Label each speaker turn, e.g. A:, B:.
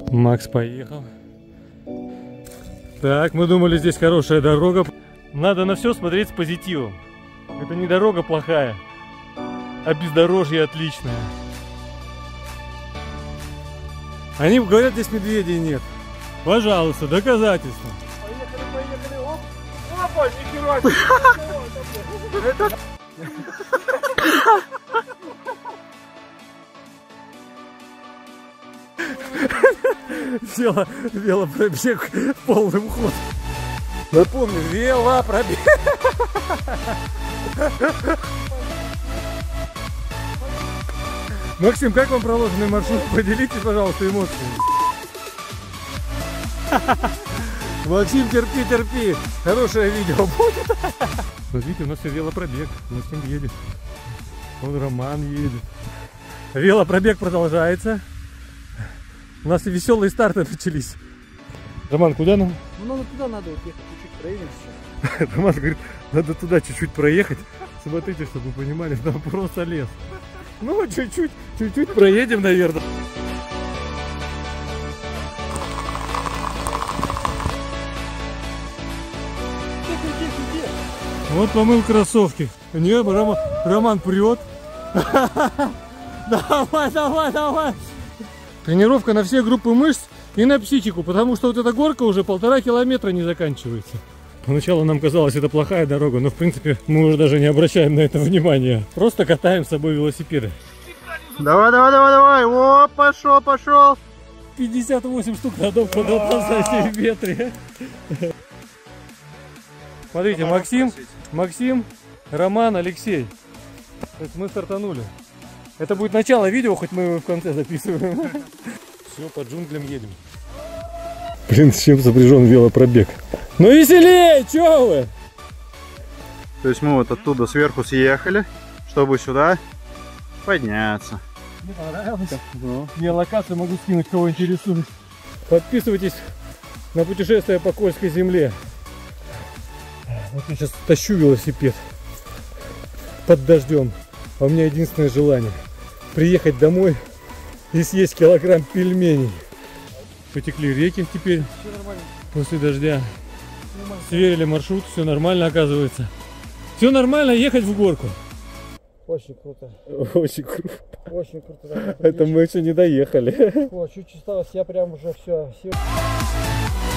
A: Макс поехал. Так, мы думали, здесь хорошая дорога. Надо на все смотреть с позитивом. Это не дорога плохая, а бездорожье отличное. Они говорят, здесь медведей нет. Пожалуйста, доказательства.
B: Поехали. Оп. Опа, нихера
A: себе. Велопробег полным ходом. Напомню, велопробег. Максим, как вам проложенный маршрут? Поделитесь, пожалуйста, эмоциями. Максим, терпи. Хорошее видео будет. Смотрите, у нас все велопробег. Максим едет. Вон Роман едет. Велопробег продолжается. У нас и веселые старты начались. Роман, куда нам?
B: Ну, туда надо вот ехать, чуть-чуть проедемся.
A: Роман говорит, надо туда чуть-чуть проехать. Смотрите, чтобы вы понимали, там просто лес. Ну, чуть-чуть проедем, наверное. Вот помыл кроссовки. Не, Роман прет. Давай. Тренировка на все группы мышц и на психику, потому что вот эта горка уже 1,5 километра не заканчивается. Поначалу нам казалось, это плохая дорога, но в принципе мы уже даже не обращаем на это внимания. Просто катаем с собой велосипеды.
B: Давай. О, пошел.
A: 58 штук надо подолбаться в метре. Смотрите, Максим, Роман, Алексей. То есть мы стартанули. Это будет начало видео, хоть мы его в конце записываем. Все, по джунглям едем. Блин, с чем сопряжен велопробег? Ну веселее, чё вы?
B: То есть мы вот оттуда сверху съехали, чтобы сюда подняться.
A: Мне понравилось? Да. Я локацию могу скинуть, кого интересует. Подписывайтесь на путешествие по Кольской земле. Вот я сейчас тащу велосипед под дождем. А у меня единственное желание приехать домой и съесть килограмм пельменей. Потекли реки теперь после дождя. Сверили маршрут, все нормально оказывается. Все нормально, ехать в горку.
B: Очень круто.
A: Очень круто.
B: Очень круто.
A: Это мы еще не доехали.
B: О, чуть осталось, я прям уже все.